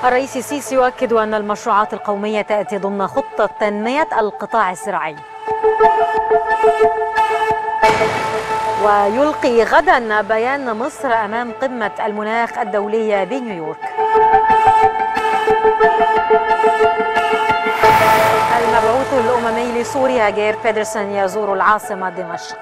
الرئيس السيسي يؤكد أن المشروعات القومية تأتي ضمن خطة تنمية القطاع الزراعي. ويلقي غدا بيان مصر أمام قمة المناخ الدولية بنيويورك. المبعوث الأممي لسوريا جير بيدرسون يزور العاصمة دمشق.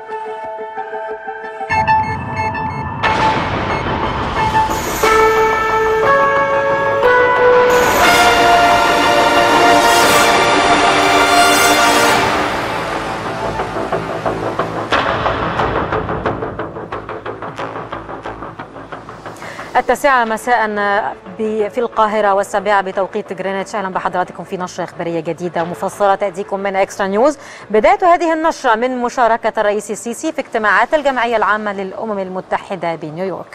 التاسعة مساء في القاهرة والسابعة بتوقيت جرينتش. أهلا بحضراتكم في نشرة إخبارية جديدة ومفصلة تأتيكم من إكسترا نيوز. بداية هذه النشرة من مشاركة الرئيس السيسي في اجتماعات الجمعية العامة للأمم المتحدة بنيويورك.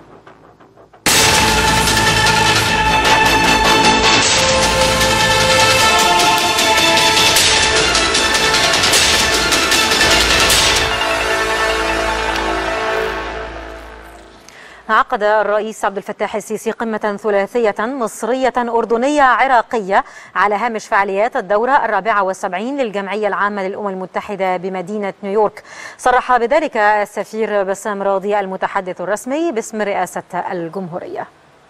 عقد الرئيس عبد الفتاح السيسي قمة ثلاثية مصرية أردنية عراقية على هامش فعاليات الدورة 74 للجمعية العامة للأمم المتحدة بمدينة نيويورك. صرح بذلك السفير بسام راضي المتحدث الرسمي باسم رئاسة الجمهورية.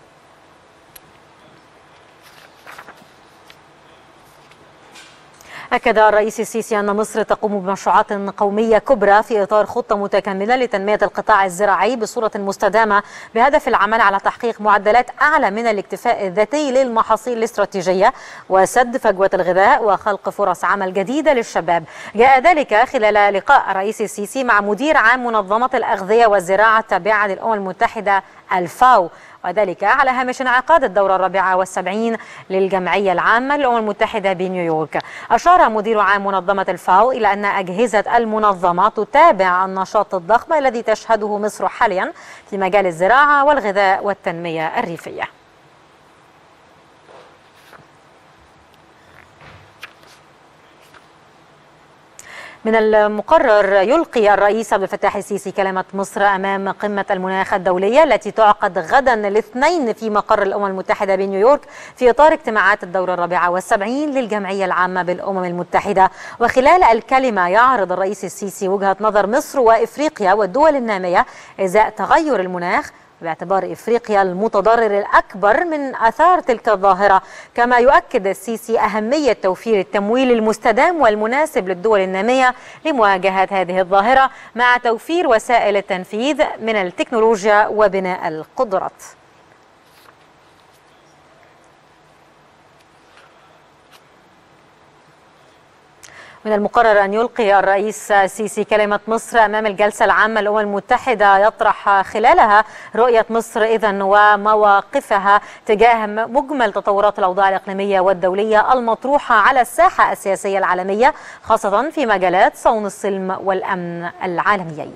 أكد الرئيس السيسي أن مصر تقوم بمشروعات قومية كبرى في إطار خطة متكاملة لتنمية القطاع الزراعي بصورة مستدامة بهدف العمل على تحقيق معدلات أعلى من الاكتفاء الذاتي للمحاصيل الاستراتيجية وسد فجوة الغذاء وخلق فرص عمل جديدة للشباب. جاء ذلك خلال لقاء الرئيس السيسي مع مدير عام منظمة الأغذية والزراعة التابعة للأمم المتحدة الفاو، وذلك على هامش انعقاد الدورة 74 للجمعية العامة للأمم المتحدة بنيويورك. أشار مدير عام منظمة الفاو إلى أن أجهزة المنظمة تتابع النشاط الضخم الذي تشهده مصر حاليا في مجال الزراعة والغذاء والتنمية الريفية. من المقرر يلقي الرئيس عبد الفتاح السيسي كلمة مصر أمام قمة المناخ الدولية التي تعقد غدا الاثنين في مقر الأمم المتحدة بنيويورك في إطار اجتماعات الدورة 74 للجمعية العامة بالأمم المتحدة. وخلال الكلمة يعرض الرئيس السيسي وجهة نظر مصر وإفريقيا والدول النامية إزاء تغير المناخ باعتبار إفريقيا المتضرر الأكبر من آثار تلك الظاهرة. كما يؤكد السيسي أهمية توفير التمويل المستدام والمناسب للدول النامية لمواجهة هذه الظاهرة مع توفير وسائل التنفيذ من التكنولوجيا وبناء القدرات. من المقرر أن يلقي الرئيس السيسي كلمة مصر أمام الجلسة العامة للأمم المتحدة يطرح خلالها رؤية مصر إذن ومواقفها تجاه مجمل تطورات الأوضاع الإقليمية والدولية المطروحة على الساحة السياسية العالمية، خاصة في مجالات صون السلم والأمن العالميين.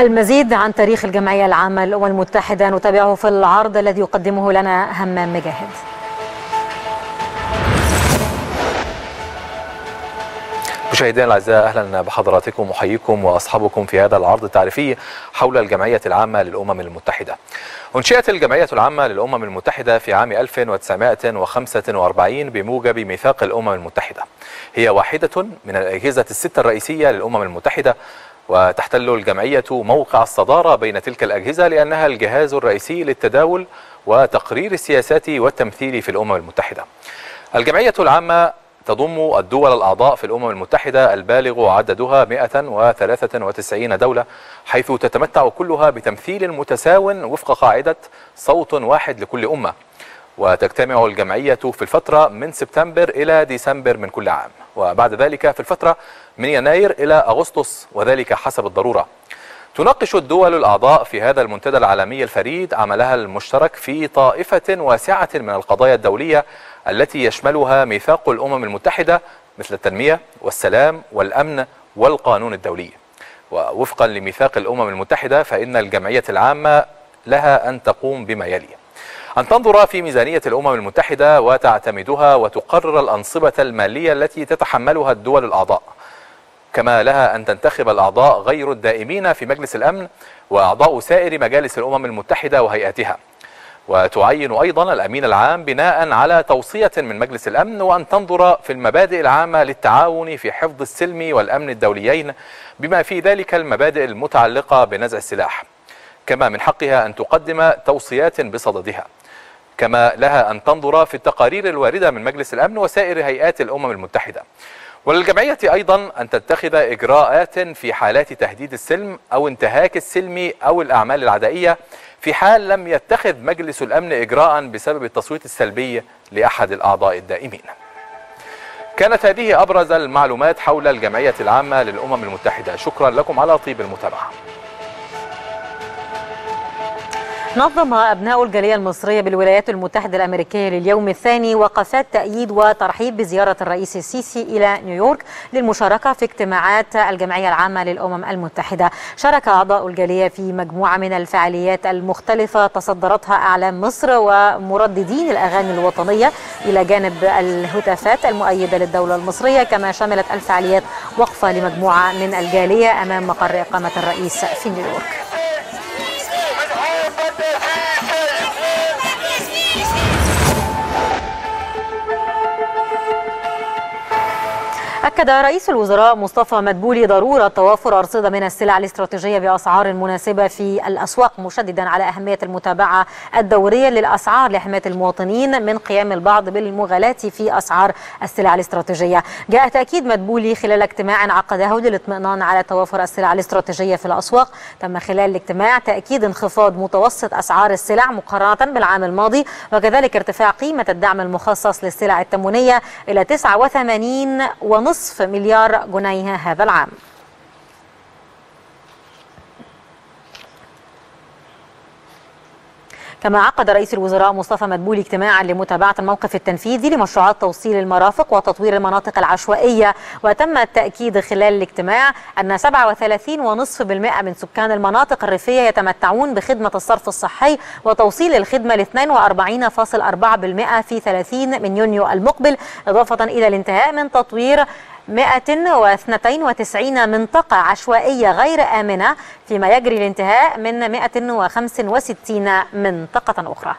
المزيد عن تاريخ الجمعية العامة للأمم المتحدة نتابعه في العرض الذي يقدمه لنا همام مجاهد. مشاهدينا الاعزاء، اهلا بحضراتكم واحييكم واصحابكم في هذا العرض التعريفي حول الجمعيه العامه للامم المتحده. انشئت الجمعيه العامه للامم المتحده في عام 1945 بموجب ميثاق الامم المتحده. هي واحده من الاجهزه السته الرئيسيه للامم المتحده، وتحتل الجمعيه موقع الصداره بين تلك الاجهزه لانها الجهاز الرئيسي للتداول وتقرير السياسات والتمثيل في الامم المتحده. الجمعيه العامه تضم الدول الأعضاء في الأمم المتحدة البالغ عددها 193 دولة، حيث تتمتع كلها بتمثيل متساو وفق قاعدة صوت واحد لكل أمة. وتجتمع الجمعية في الفترة من سبتمبر إلى ديسمبر من كل عام، وبعد ذلك في الفترة من يناير إلى أغسطس، وذلك حسب الضرورة. تناقش الدول الأعضاء في هذا المنتدى العالمي الفريد عملها المشترك في طائفة واسعة من القضايا الدولية التي يشملها ميثاق الأمم المتحدة، مثل التنمية والسلام والأمن والقانون الدولي. ووفقا لميثاق الأمم المتحدة فإن الجمعية العامة لها أن تقوم بما يلي: أن تنظر في ميزانية الأمم المتحدة وتعتمدها وتقرر الأنصبة المالية التي تتحملها الدول الأعضاء، كما لها أن تنتخب الأعضاء غير الدائمين في مجلس الأمن وأعضاء سائر مجالس الأمم المتحدة وهيئاتها، وتعين أيضا الأمين العام بناء على توصية من مجلس الأمن، وأن تنظر في المبادئ العامة للتعاون في حفظ السلم والأمن الدوليين بما في ذلك المبادئ المتعلقة بنزع السلاح، كما من حقها أن تقدم توصيات بصددها. كما لها أن تنظر في التقارير الواردة من مجلس الأمن وسائر هيئات الأمم المتحدة. وللجمعية أيضا أن تتخذ إجراءات في حالات تهديد السلم أو انتهاك السلم أو الأعمال العدائية في حال لم يتخذ مجلس الأمن إجراء بسبب التصويت السلبي لأحد الأعضاء الدائمين. كانت هذه أبرز المعلومات حول الجمعية العامة للأمم المتحدة. شكرا لكم على طيب المتابعة. نظم أبناء الجالية المصرية بالولايات المتحدة الأمريكية لليوم الثاني وقفات تأييد وترحيب بزيارة الرئيس السيسي إلى نيويورك للمشاركة في اجتماعات الجمعية العامة للأمم المتحدة. شارك أعضاء الجالية في مجموعة من الفعاليات المختلفة تصدرتها أعلام مصر ومرددين الأغاني الوطنية إلى جانب الهتافات المؤيدة للدولة المصرية، كما شملت الفعاليات وقفة لمجموعة من الجالية أمام مقر إقامة الرئيس في نيويورك. أكد رئيس الوزراء مصطفى مدبولي ضرورة توافر أرصدة من السلع الاستراتيجية بأسعار مناسبة في الأسواق، مشددا على أهمية المتابعة الدورية للأسعار لحماية المواطنين من قيام البعض بالمغالاة في أسعار السلع الاستراتيجية. جاء تأكيد مدبولي خلال اجتماع عقده للاطمئنان على توافر السلع الاستراتيجية في الأسواق. تم خلال الاجتماع تأكيد انخفاض متوسط أسعار السلع مقارنة بالعام الماضي، وكذلك ارتفاع قيمة الدعم المخصص للسلع التموينية إلى 89.5 مليار جنيه هذا العام. كما عقد رئيس الوزراء مصطفى مدبولي اجتماعا لمتابعة الموقف التنفيذي لمشروعات توصيل المرافق وتطوير المناطق العشوائية. وتم التأكيد خلال الاجتماع أن 37.5% من سكان المناطق الريفية يتمتعون بخدمة الصرف الصحي، وتوصيل الخدمة ل 42.4% في 30 من يونيو المقبل، إضافة إلى الانتهاء من تطوير 192 منطقة عشوائية غير آمنة، فيما يجري الانتهاء من 165 منطقة أخرى.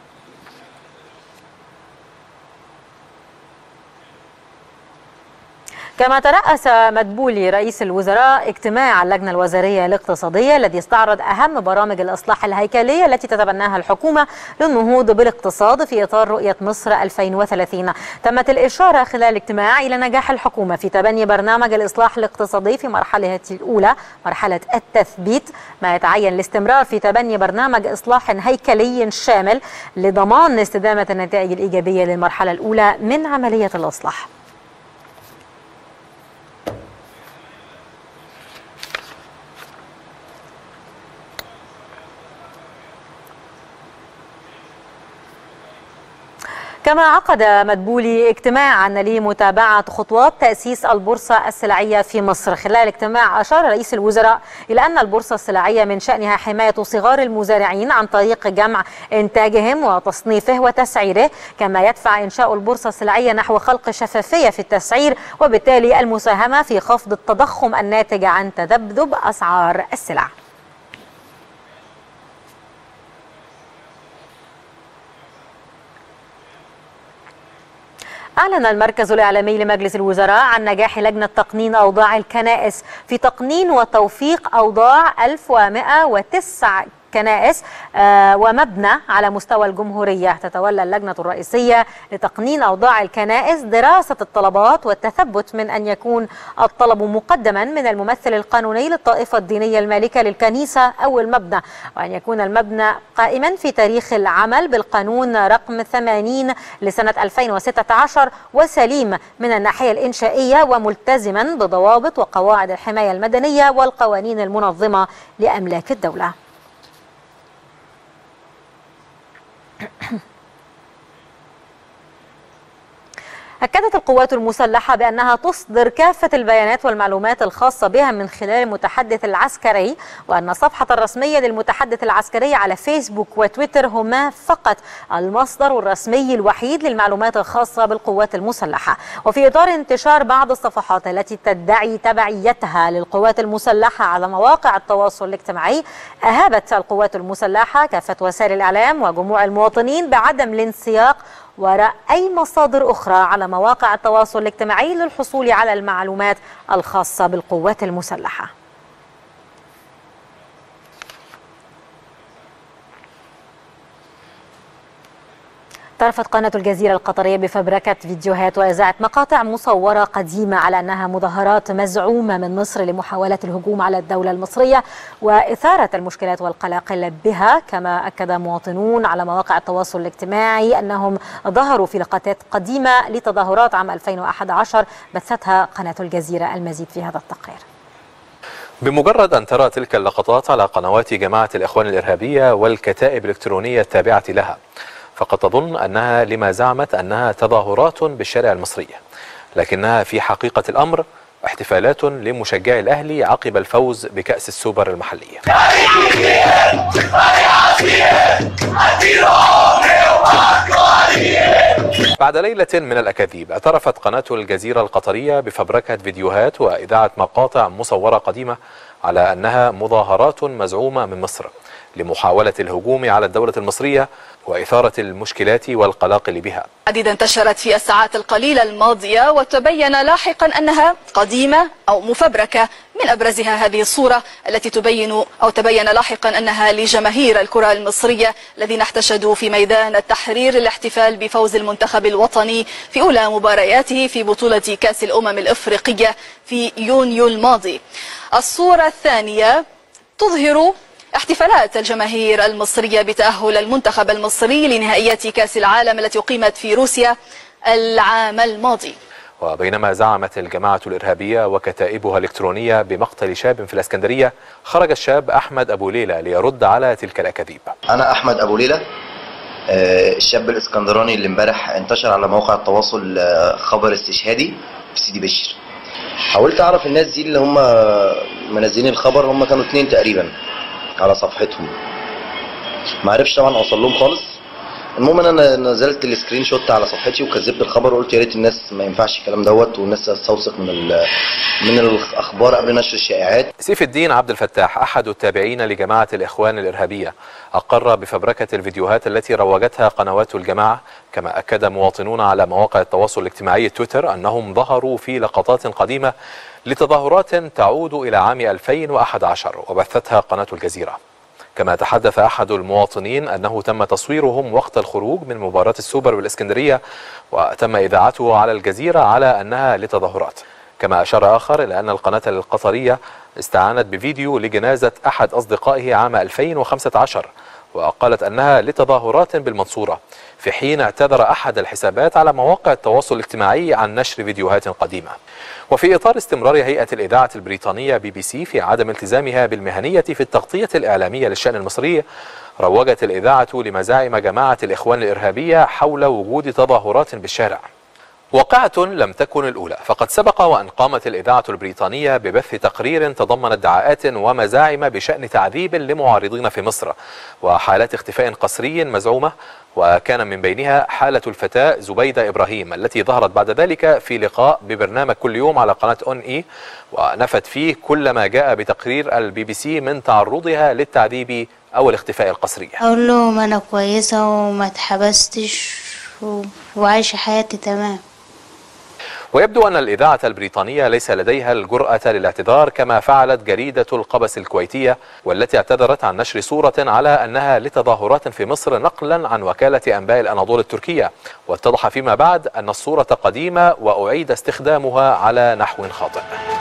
كما ترأس مدبولي رئيس الوزراء اجتماع اللجنة الوزارية الاقتصادية الذي استعرض أهم برامج الإصلاح الهيكلية التي تتبناها الحكومة للنهوض بالاقتصاد في إطار رؤية مصر 2030. تمت الإشارة خلال الاجتماع إلى نجاح الحكومة في تبني برنامج الإصلاح الاقتصادي في مرحلة الأولى، مرحلة التثبيت، ما يتعين الاستمرار في تبني برنامج إصلاح هيكلي شامل لضمان استدامة النتائج الإيجابية للمرحلة الأولى من عملية الإصلاح. كما عقد مدبولي اجتماعا لمتابعة خطوات تأسيس البورصة السلعية في مصر. خلال الاجتماع أشار رئيس الوزراء إلى أن البورصة السلعية من شأنها حماية صغار المزارعين عن طريق جمع إنتاجهم وتصنيفه وتسعيره، كما يدفع إنشاء البورصة السلعية نحو خلق شفافية في التسعير وبالتالي المساهمة في خفض التضخم الناتج عن تذبذب أسعار السلع. أعلن المركز الإعلامي لمجلس الوزراء عن نجاح لجنة تقنين أوضاع الكنائس في تقنين وتوثيق أوضاع 1109 كنائس ومبنى على مستوى الجمهورية. تتولى اللجنة الرئيسية لتقنين أوضاع الكنائس دراسة الطلبات والتثبت من أن يكون الطلب مقدما من الممثل القانوني للطائفة الدينية المالكة للكنيسة أو المبنى، وأن يكون المبنى قائما في تاريخ العمل بالقانون رقم 80 لسنة 2016 وسليم من الناحية الإنشائية وملتزما بضوابط وقواعد الحماية المدنية والقوانين المنظمة لأملاك الدولة. أكدت القوات المسلحة بأنها تصدر كافة البيانات والمعلومات الخاصة بها من خلال المتحدث العسكري، وأن الصفحة الرسمية للمتحدث العسكري على فيسبوك وتويتر هما فقط المصدر الرسمي الوحيد للمعلومات الخاصة بالقوات المسلحة. وفي إطار انتشار بعض الصفحات التي تدعي تبعيتها للقوات المسلحة على مواقع التواصل الاجتماعي، أهابت القوات المسلحة كافة وسائل الإعلام وجموع المواطنين بعدم الانسياق وراء أي مصادر أخرى على مواقع التواصل الاجتماعي للحصول على المعلومات الخاصة بالقوات المسلحة. طرفت قناة الجزيرة القطرية بفبركة فيديوهات وإذاعة مقاطع مصورة قديمة على أنها مظاهرات مزعومة من مصر لمحاولة الهجوم على الدولة المصرية وإثارة المشكلات والقلاقل بها. كما أكد مواطنون على مواقع التواصل الاجتماعي أنهم ظهروا في لقطات قديمة لتظاهرات عام 2011 بثتها قناة الجزيرة. المزيد في هذا التقرير. بمجرد أن ترى تلك اللقطات على قنوات جماعة الإخوان الإرهابية والكتائب الإلكترونية التابعة لها، فقد تظن أنها لما زعمت أنها تظاهرات بالشارع المصري، لكنها في حقيقة الأمر احتفالات لمشجعي الأهلي عقب الفوز بكأس السوبر المحلية. بعد ليلة من الأكاذيب، اعترفت قناة الجزيرة القطرية بفبركة فيديوهات وإذاعة مقاطع مصورة قديمة على أنها مظاهرات مزعومة من مصر لمحاولة الهجوم على الدولة المصرية وإثارة المشكلات والقلاقل بها. عديدة انتشرت في الساعات القليلة الماضية وتبين لاحقا أنها قديمة أو مفبركة، من أبرزها هذه الصورة التي تبين لاحقا أنها لجماهير الكرة المصرية الذين احتشدوا في ميدان التحرير للاحتفال بفوز المنتخب الوطني في أولى مبارياته في بطولة كأس الأمم الإفريقية في يونيو الماضي. الصورة الثانية تظهر احتفالات الجماهير المصرية بتأهل المنتخب المصري لنهائيات كأس العالم التي أقيمت في روسيا العام الماضي. وبينما زعمت الجماعة الإرهابية وكتائبها الإلكترونية بمقتل شاب في الإسكندرية، خرج الشاب أحمد أبو ليلى ليرد على تلك الأكاذيب. أنا أحمد أبو ليلى، الشاب الإسكندراني اللي امبارح انتشر على مواقع التواصل خبر استشهادي في سيدي بشر. حاولت أعرف الناس دي اللي هم منزلين الخبر، هم كانوا 2 تقريبا على صفحتهم، ما عرفش طبعا اوصل لهم خالص. المهم انا نزلت السكرين شوت على صفحتي وكذبت الخبر وقلت يا ريت الناس ما ينفعش الكلام دوت، والناس تستوثق من الاخبار قبل نشر الشائعات. سيف الدين عبد الفتاح احد التابعين لجماعه الاخوان الارهابيه اقر بفبركه الفيديوهات التي روجتها قنوات الجماعه. كما اكد مواطنون على مواقع التواصل الاجتماعي تويتر انهم ظهروا في لقطات قديمه لتظاهرات تعود الى عام 2011 وبثتها قناه الجزيره. كما تحدث أحد المواطنين أنه تم تصويرهم وقت الخروج من مباراة السوبر بالإسكندرية وتم إذاعته على الجزيرة على أنها لتظاهرات. كما أشار آخر إلى أن القناة القطرية استعانت بفيديو لجنازة أحد أصدقائه عام 2015 وقالت أنها لتظاهرات بالمنصورة، في حين اعتذر أحد الحسابات على مواقع التواصل الاجتماعي عن نشر فيديوهات قديمة. وفي إطار استمرار هيئة الإذاعة البريطانية BBC في عدم التزامها بالمهنية في التغطية الإعلامية للشأن المصري، روجت الإذاعة لمزاعم جماعة الإخوان الإرهابية حول وجود تظاهرات بالشارع. واقعة لم تكن الأولى، فقد سبق وأن قامت الإذاعة البريطانية ببث تقرير تضمن ادعاءات ومزاعم بشأن تعذيب لمعارضين في مصر وحالات اختفاء قسري مزعومة، وكان من بينها حالة الفتاة زبيدة إبراهيم التي ظهرت بعد ذلك في لقاء ببرنامج كل يوم على قناة أون إي، ونفت فيه كل ما جاء بتقرير الBBC من تعرضها للتعذيب أو الاختفاء القسري. أقول لهم أنا كويسة وما اتحبستش وعايشة حياتي تمام. ويبدو أن الإذاعة البريطانية ليس لديها الجرأة للاعتذار كما فعلت جريدة القبس الكويتية، والتي اعتذرت عن نشر صورة على أنها لتظاهرات في مصر نقلا عن وكالة أنباء الأناضول التركية، واتضح فيما بعد أن الصورة قديمة وأعيد استخدامها على نحو خاطئ.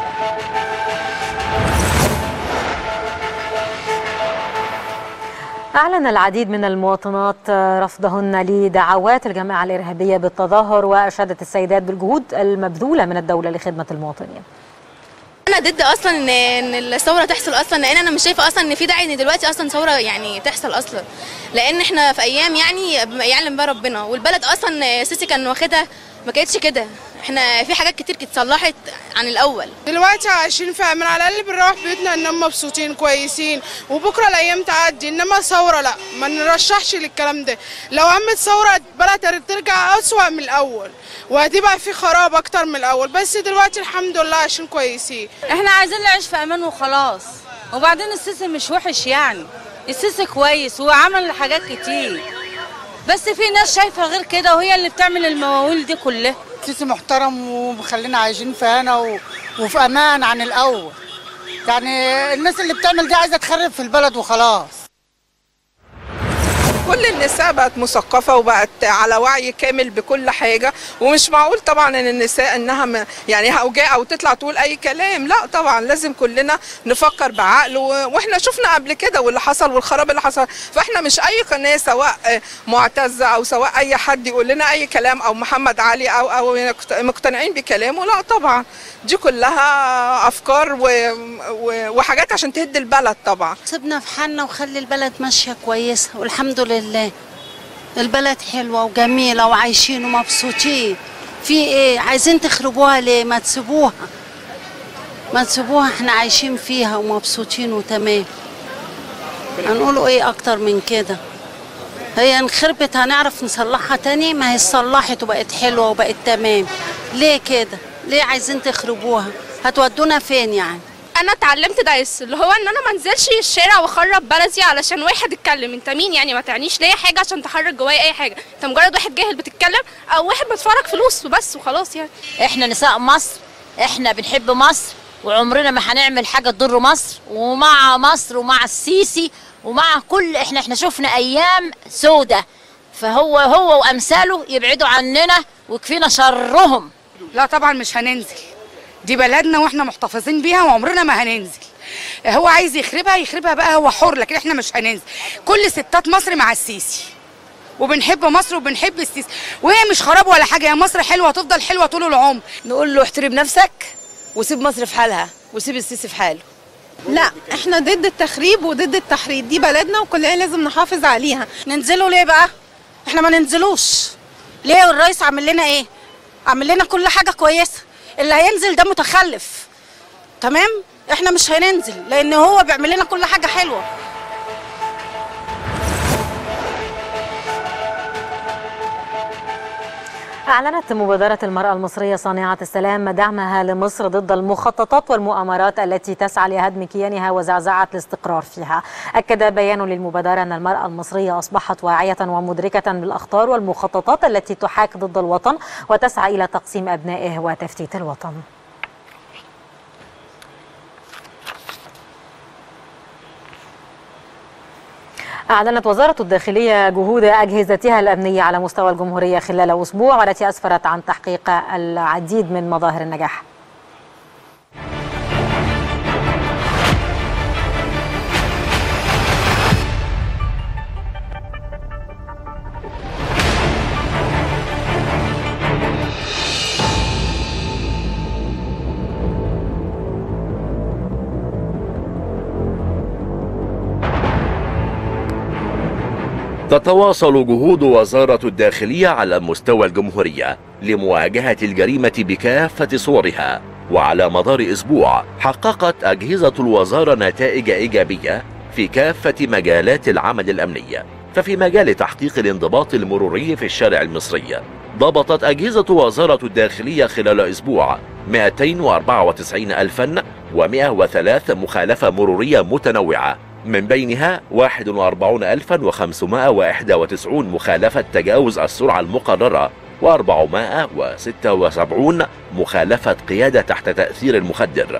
أعلن العديد من المواطنات رفضهن لدعوات الجماعة الإرهابية بالتظاهر، وأشادت السيدات بالجهود المبذولة من الدولة لخدمة المواطنين. أنا ضد أصلا إن الثورة تحصل أصلا، لأن أنا مش شايفة أصلا إن في داعي إن دلوقتي أصلا ثورة يعني تحصل أصلا، لأن إحنا في أيام يعني يعلم بها ربنا، والبلد أصلا سيسي كان واخدها ما كانتش كده. احنا في حاجات كتير اتصلحت عن الاول. دلوقتي عايشين في امان، على الاقل بنروح بيوتنا اننا مبسوطين كويسين، وبكره الايام تعدي. انما ثوره لا، ما نرشحش للكلام ده. لو قامت ثوره البلد ترجع اسوأ من الاول، وهتبقى في خراب اكتر من الاول. بس دلوقتي الحمد لله عايشين كويسين. احنا عايزين نعيش في امان وخلاص. وبعدين السيسي مش وحش يعني، السيسي كويس وعمل حاجات كتير، بس في ناس شايفه غير كده وهي اللي بتعمل المواويل دي كلها. السيسي محترم ومخلينا عايشين في هنا وفي امان عن الاول. يعني الناس اللي بتعمل دي عايزه تخرب في البلد وخلاص. كل النساء بقت مثقفة وبقت على وعي كامل بكل حاجة، ومش معقول طبعا ان النساء انها يعني هوجاء او تطلع تقول اي كلام. لا طبعا لازم كلنا نفكر بعقل، واحنا شفنا قبل كده واللي حصل والخراب اللي حصل. فاحنا مش اي قناة سواء معتزة او سواء اي حد يقول لنا اي كلام او محمد علي او مقتنعين بكلامه. لا طبعا دي كلها افكار وحاجات عشان تهد البلد. طبعا سيبنا في حالنا وخلي البلد ماشية كويسة، والحمد لله البلد حلوة وجميلة وعايشين ومبسوطين. في ايه عايزين تخربوها ليه؟ ما تسيبوها، ما تسيبوها، احنا عايشين فيها ومبسوطين وتمام. هنقولوا ايه اكتر من كده؟ هي انخربت هنعرف نصلحها تاني؟ ما هي اتصلحت وبقت حلوة وبقت تمام. ليه كده؟ ليه عايزين تخربوها؟ هتودونا فين يعني؟ انا اتعلمت درس، اللي هو ان انا ما انزلش الشارع واخرب بلدي علشان واحد اتكلم. انت مين يعني؟ ما تعنيش ليا حاجه عشان تحرك جوايا اي حاجه. انت مجرد واحد جاهل بتتكلم او واحد بتفرج فلوس وبس وخلاص يعني. احنا نساء مصر، احنا بنحب مصر وعمرنا ما هنعمل حاجه تضر مصر، ومع مصر ومع السيسي ومع كل احنا شفنا ايام سودة، فهو وامثاله يبعدوا عننا ويكفينا شرهم. لا طبعا مش هننزل، دي بلدنا واحنا محتفظين بيها وعمرنا ما هننزل. هو عايز يخربها بقى هو حر، لكن احنا مش هننزل. كل ستات مصر مع السيسي، وبنحب مصر وبنحب السيسي، وهي مش خراب ولا حاجه. يا مصر حلوه هتفضل حلوه طول العمر. نقول له احترم نفسك وسيب مصر في حالها وسيب السيسي في حاله. لا احنا ضد التخريب وضد التحريض، دي بلدنا وكلنا لازم نحافظ عليها. ننزلوا ليه بقى؟ احنا ما ننزلوش ليه؟ والرئيس عامل لنا ايه؟ عامل لنا كل حاجه كويسه. اللي هينزل ده متخلف. تمام؟ احنا مش هننزل لان هو بيعمل لنا كل حاجه حلوه. أعلنت مبادرة المرأة المصرية صانعة السلام دعمها لمصر ضد المخططات والمؤامرات التي تسعى لهدم كيانها وزعزعة الاستقرار فيها. أكد بيان للمبادرة أن المرأة المصرية أصبحت واعية ومدركة بالأخطار والمخططات التي تحاك ضد الوطن وتسعى إلى تقسيم أبنائه وتفتيت الوطن. أعلنت وزارة الداخلية جهود أجهزتها الأمنية على مستوى الجمهورية خلال أسبوع، والتي أسفرت عن تحقيق العديد من مظاهر النجاح. تتواصل جهود وزارة الداخلية على مستوى الجمهورية لمواجهة الجريمة بكافة صورها، وعلى مدار أسبوع حققت أجهزة الوزارة نتائج إيجابية في كافة مجالات العمل الأمني. ففي مجال تحقيق الانضباط المروري في الشارع المصري، ضبطت أجهزة وزارة الداخلية خلال أسبوع 294,103 مخالفة مرورية متنوعة، من بينها 41,591 مخالفة تجاوز السرعة المقررة، و476 مخالفة قيادة تحت تأثير المخدر،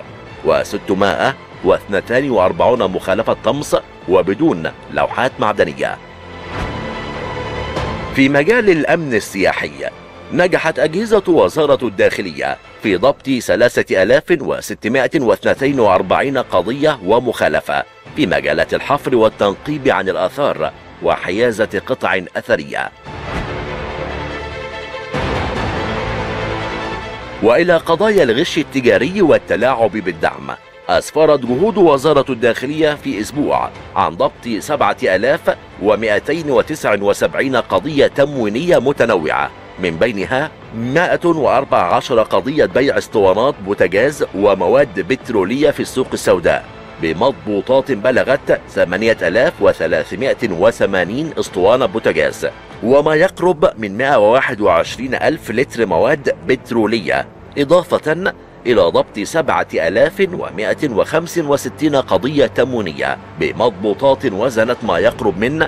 و642 مخالفة طمس وبدون لوحات معدنية. في مجال الأمن السياحي، نجحت أجهزة وزارة الداخلية في ضبط 3642 قضية ومخالفة في مجالات الحفر والتنقيب عن الآثار وحيازة قطع أثرية. وإلى قضايا الغش التجاري والتلاعب بالدعم، أسفرت جهود وزارة الداخلية في أسبوع عن ضبط 7279 قضية تموينية متنوعة، من بينها 114 قضية بيع اسطوانات بوتاجاز ومواد بترولية في السوق السوداء بمضبوطات بلغت 8380 اسطوانة بوتاجاز، وما يقرب من 121 ألف لتر مواد بترولية، إضافة إلى ضبط 7165 قضية تموينية بمضبوطات وزنت ما يقرب من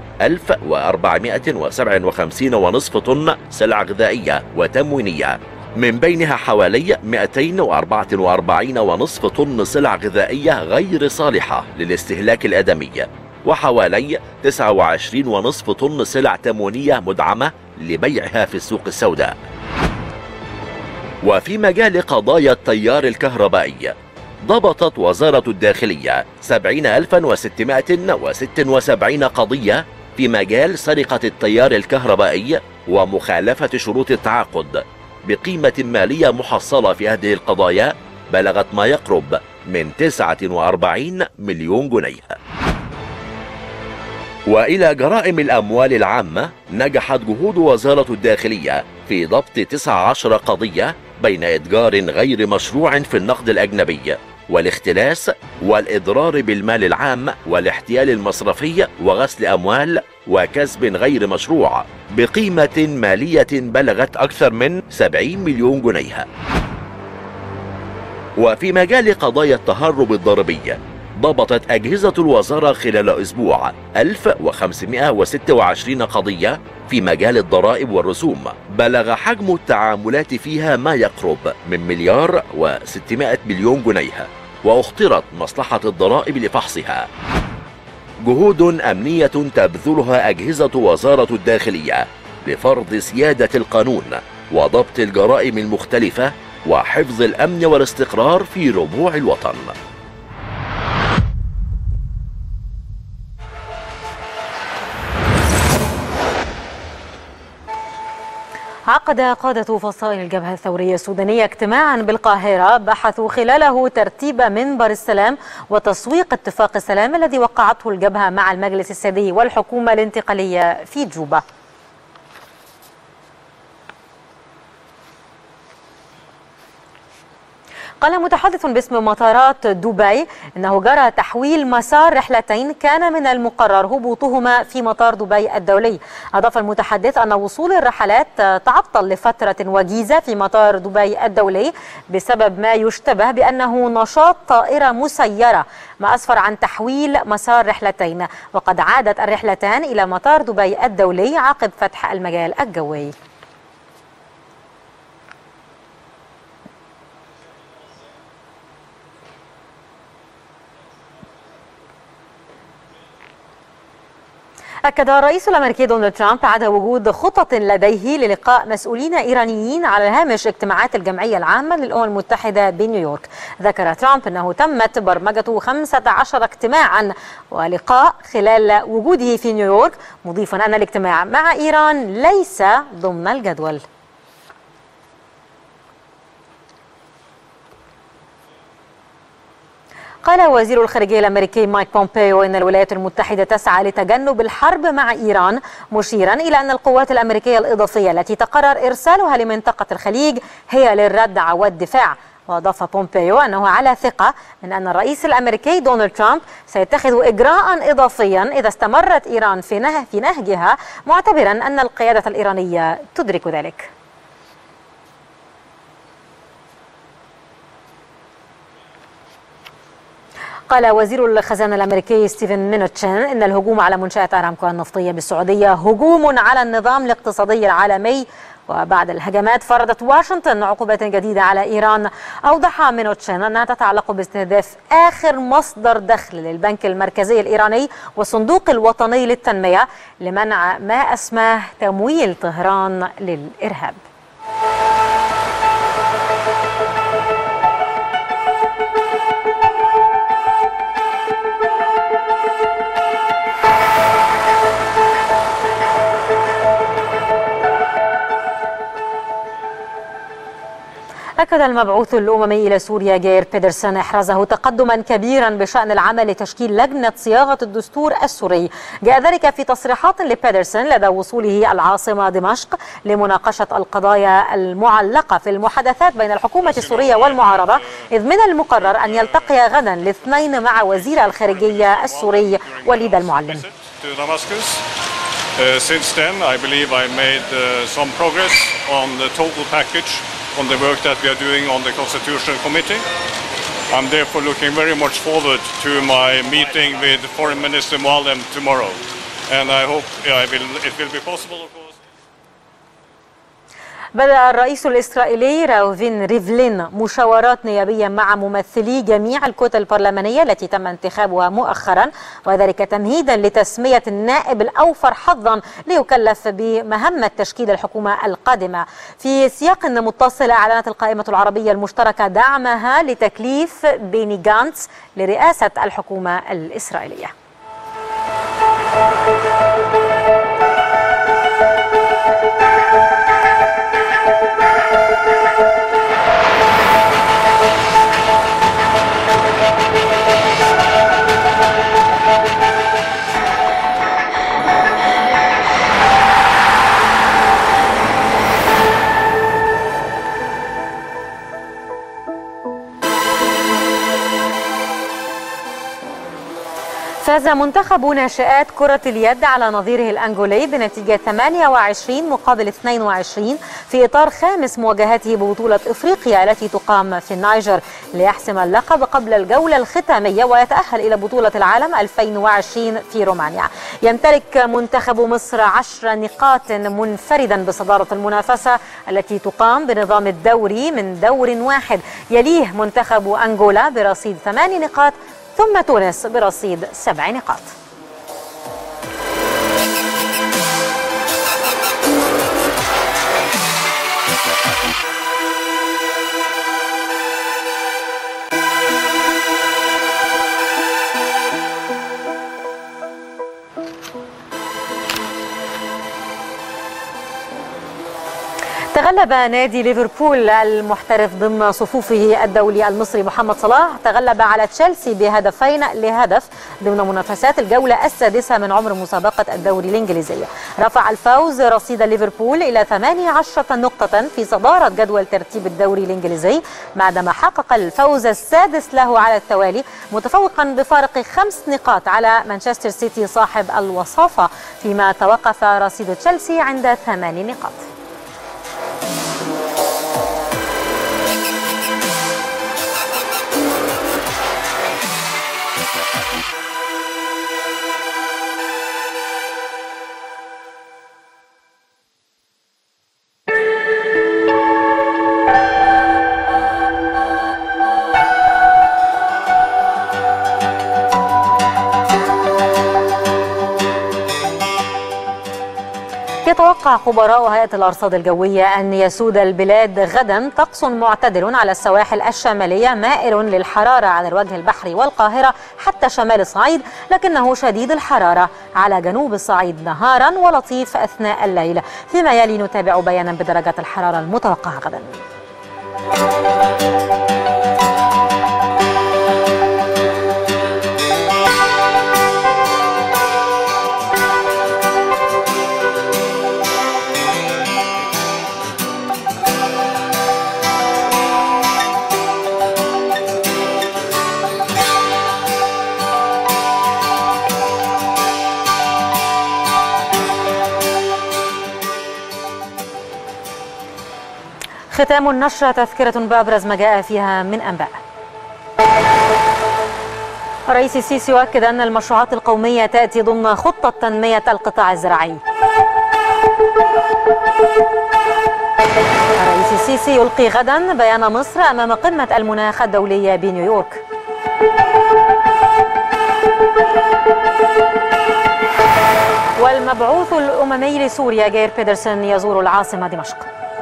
1457.5 طن سلع غذائية وتموينية، من بينها حوالي 244.5 طن سلع غذائية غير صالحة للاستهلاك الآدمي، وحوالي 29.5 طن سلع تموينية مدعمة لبيعها في السوق السوداء. وفي مجال قضايا التيار الكهربائي، ضبطت وزارة الداخلية 70,676 قضية في مجال سرقة التيار الكهربائي ومخالفة شروط التعاقد، بقيمة مالية محصلة في هذه القضايا بلغت ما يقرب من 49 مليون جنيه. وإلى جرائم الأموال العامة، نجحت جهود وزارة الداخلية في ضبط 19 قضية بين إتجار غير مشروع في النقد الأجنبي والاختلاس والإضرار بالمال العام والاحتيال المصرفي وغسل أموال وكسب غير مشروع بقيمة مالية بلغت أكثر من 70 مليون جنيه. وفي مجال قضايا التهرب الضريبي، ضبطت أجهزة الوزارة خلال أسبوع 1526 قضية في مجال الضرائب والرسوم، بلغ حجم التعاملات فيها ما يقرب من 1,600 مليون جنيه، واخترت مصلحة الضرائب لفحصها. جهود أمنية تبذلها أجهزة وزارة الداخلية لفرض سيادة القانون وضبط الجرائم المختلفة وحفظ الأمن والاستقرار في ربوع الوطن. عقد قادة فصائل الجبهة الثورية السودانية اجتماعا بالقاهرة بحثوا خلاله ترتيب منبر السلام وتسويق اتفاق السلام الذي وقعته الجبهة مع المجلس السيادي والحكومة الانتقالية في جوبا. قال متحدث باسم مطارات دبي إنه جرى تحويل مسار رحلتين كان من المقرر هبوطهما في مطار دبي الدولي. أضاف المتحدث أن وصول الرحلات تعطل لفترة وجيزة في مطار دبي الدولي بسبب ما يشتبه بأنه نشاط طائرة مسيرة، ما أسفر عن تحويل مسار رحلتين، وقد عادت الرحلتان إلى مطار دبي الدولي عقب فتح المجال الجوي. أكد الرئيس الأمريكي دونالد ترامب عدم وجود خطط لديه للقاء مسؤولين إيرانيين على هامش اجتماعات الجمعية العامة للأمم المتحدة بنيويورك. ذكر ترامب أنه تمت برمجة 15 اجتماعا ولقاء خلال وجوده في نيويورك، مضيفا أن الاجتماع مع إيران ليس ضمن الجدول. قال وزير الخارجية الأمريكي مايك بومبيو إن الولايات المتحدة تسعى لتجنب الحرب مع إيران، مشيرا إلى أن القوات الأمريكية الإضافية التي تقرر إرسالها لمنطقة الخليج هي للردع والدفاع. وأضاف بومبيو أنه على ثقة من أن الرئيس الأمريكي دونالد ترامب سيتخذ إجراء إضافيا إذا استمرت إيران في نهجها، معتبرا أن القيادة الإيرانية تدرك ذلك. قال وزير الخزانة الأمريكي ستيفن مينوتشن إن الهجوم على منشآت أرامكو النفطية بالسعودية هجوم على النظام الاقتصادي العالمي. وبعد الهجمات فرضت واشنطن عقوبات جديدة على إيران. أوضح مينوتشن أنها تتعلق باستهداف آخر مصدر دخل للبنك المركزي الإيراني والصندوق الوطني للتنمية لمنع ما أسماه تمويل طهران للإرهاب. أكد المبعوث الأممي إلى سوريا جير بيدرسون إحرازه تقدما كبيرا بشأن العمل لتشكيل لجنة صياغة الدستور السوري. جاء ذلك في تصريحات لبيدرسون لدى وصوله العاصمة دمشق لمناقشة القضايا المعلقة في المحادثات بين الحكومة السورية والمعارضة، إذ من المقرر أن يلتقي غدا الاثنين مع وزير الخارجية السوري وليد المعلم. Since then, I believe I made some progress on the total package on the work that we are doing on the Constitutional Committee. I'm therefore looking very much forward to my meeting with Foreign Minister Muallem tomorrow. And I hope it will be possible, of course. بدأ الرئيس الإسرائيلي راوفين ريفلين مشاورات نيابية مع ممثلي جميع الكتل البرلمانية التي تم انتخابها مؤخرا، وذلك تمهيدا لتسمية النائب الأوفر حظا ليكلف بمهمة تشكيل الحكومة القادمة. في سياق متصل، أعلنت القائمة العربية المشتركة دعمها لتكليف بيني غانتس لرئاسة الحكومة الإسرائيلية. فاز منتخب ناشئات كرة اليد على نظيره الأنغولي بنتيجة 28-22 في إطار خامس مواجهاته ببطولة إفريقيا التي تقام في النيجر ليحسم اللقب قبل الجولة الختامية ويتأهل إلى بطولة العالم 2020 في رومانيا. يمتلك منتخب مصر 10 نقاط منفردا بصدارة المنافسة التي تقام بنظام الدوري من دور واحد، يليه منتخب أنغولا برصيد 8 نقاط ثم تونس برصيد 7 نقاط. تغلب نادي ليفربول المحترف ضمن صفوفه الدولي المصري محمد صلاح، تغلب على تشيلسي ب2-0 ضمن منافسات الجولة السادسة من عمر مسابقة الدوري الإنجليزية. رفع الفوز رصيد ليفربول إلى 18 نقطة في صدارة جدول ترتيب الدوري الإنجليزي بعدما حقق الفوز السادس له على التوالي، متفوقا بفارق 5 نقاط على مانشستر سيتي صاحب الوصافة، فيما توقف رصيد تشيلسي عند 8 نقاط. يتوقع خبراء هيئة الأرصاد الجوية أن يسود البلاد غدا طقس معتدل على السواحل الشمالية مائل للحرارة على الوجه البحري والقاهرة حتى شمال الصعيد، لكنه شديد الحرارة على جنوب الصعيد نهارا ولطيف أثناء الليل. فيما يلي نتابع بيانا بدرجات الحرارة المتوقعة غدا. ختام النشرة تذكرة بأبرز ما جاء فيها من أنباء. الرئيس السيسي يؤكد أن المشروعات القومية تأتي ضمن خطة تنمية القطاع الزراعي. الرئيس السيسي يلقي غدا بيان مصر أمام قمة المناخ الدولية بنيويورك. والمبعوث الأممي لسوريا جير بيدرسون يزور العاصمة دمشق.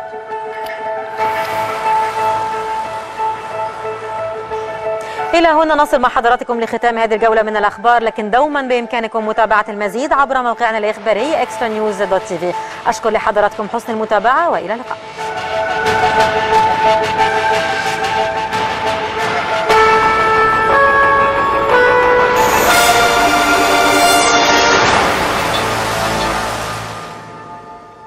إلى هنا نصل مع حضراتكم لختام هذه الجولة من الأخبار، لكن دوما بإمكانكم متابعة المزيد عبر موقعنا الإخباري extranews.tv. أشكر لحضراتكم حسن المتابعة وإلى اللقاء.